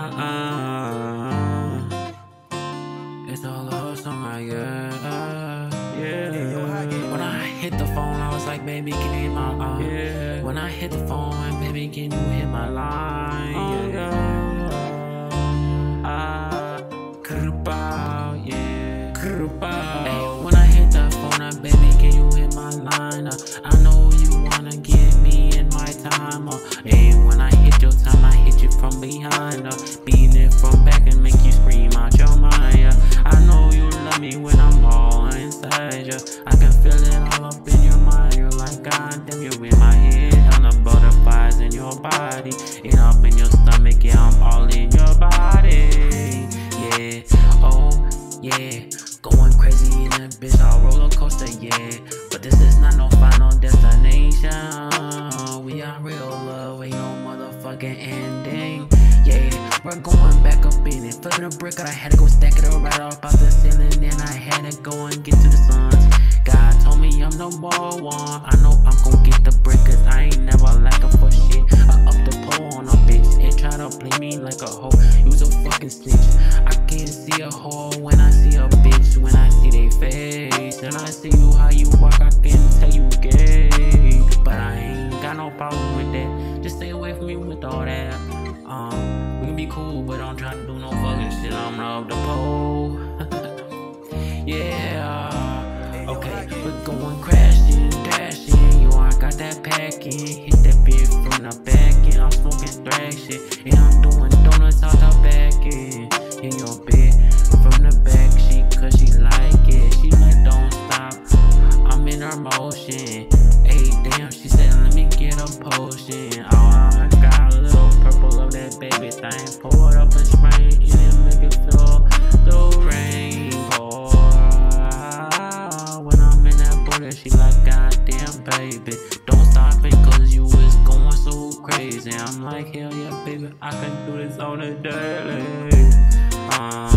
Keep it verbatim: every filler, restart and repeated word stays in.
It's a love song, right? Yeah, yeah. When I hit the phone, I was like, baby, can you hit my line? Yeah. When I hit the phone, baby, can you hit my line? Oh, yeah. Ah, Krupa, yeah, Krupa. Hey, when I hit the phone, uh, baby, can you hit my line? Uh, I know you wanna get me in my time. Uh, hey, when I hit your time, I hit you from behind. Uh, beating it from back and make you scream out your mind. Yeah. I know you love me when I'm all inside you. I can feel it all up in your mind. You're like, God damn, you're in my head. On the butterflies in your body, and up in your stomach. Yeah, I'm all in your body. Yeah, oh yeah, going crazy in that bitch, all roller coaster. Yeah, but this is not no final destination. We are real love, ain't no motherfucking ending. Yeah, we're going back up in it, flipping a brick, I had to go stack it right up out the ceiling. Then I had to go and get to the suns. God told me I'm number one. I know I'm gon' get the brick, cause I ain't never lacking for shit. I up the pole on a bitch and try to play me like a hoe. You's a fucking snitch. I can't see a hoe when I see a bitch. When I see they face and I see you how you walk, I can tell you gay. But I ain't got no problem with that. Just stay away from me with all that. Um, we can be cool, but don't try to do no fucking shit. I'm up the pole. Yeah. Okay, we're going crashing, dashing. Yo, I got that packing. Hit that bitch from the back end. I'm smoking thrash shit. And I'm doing donuts out the back end. In your bed, from the back, she, cause she like it. She like, don't stop. I'm in her motion. Hey, damn, she said, let me get a potion. Oh, I got a little purple of that baby thing. Pour it up and spray it and make it feel the rainbow. When I'm in that border, she like, goddamn, baby, don't stop it, cause you is going so crazy. I'm like, hell yeah, baby, I can do this on a daily. Uh,